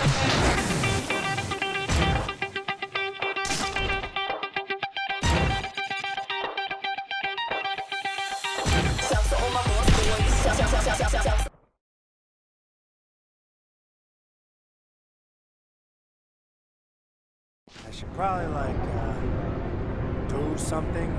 I should probably, like, do something.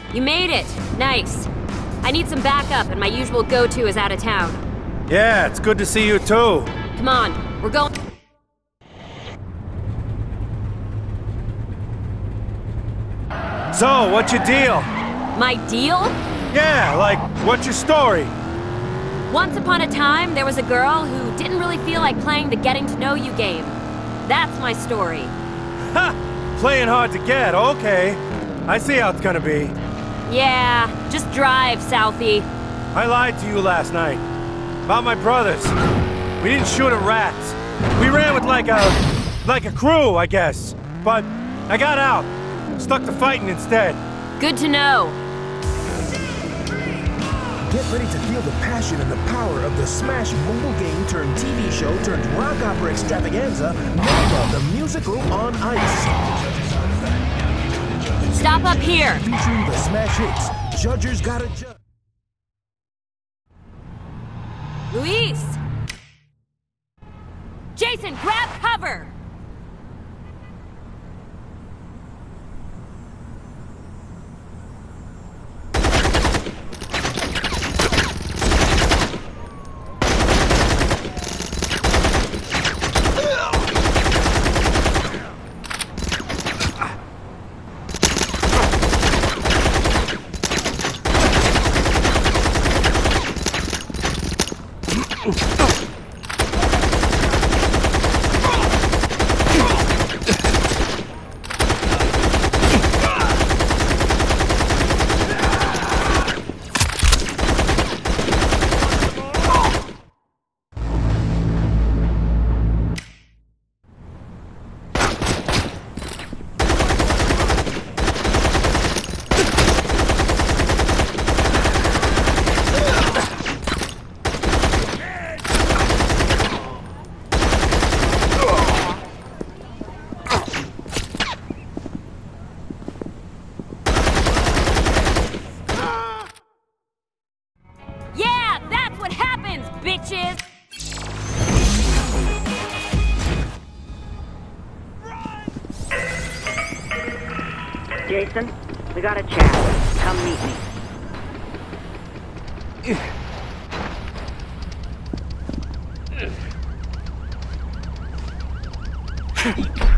You made it. Nice. I need some backup, and my usual go-to is out of town. Yeah, it's good to see you too. Come on, we're going... So, what's your deal? My deal? Yeah, like, what's your story? Once upon a time, there was a girl who didn't really feel like playing the getting-to-know-you game. That's my story. Ha! Playing hard to get, okay. I see how it's gonna be. Yeah, just drive, Southie. I lied to you last night. About my brothers. We didn't shoot at rats. We ran with like a crew, I guess. But I got out. Stuck to fighting instead. Good to know. Get ready to feel the passion and the power of the Smash mobile game turned TV show turned rock opera extravaganza, Mega, the musical on ice. Stop up here. Featuring the Smash hits, Judgers Gotta Judge. Luis! Jason, grab cover! Bitches! Jason, we gotta chat. Come meet me.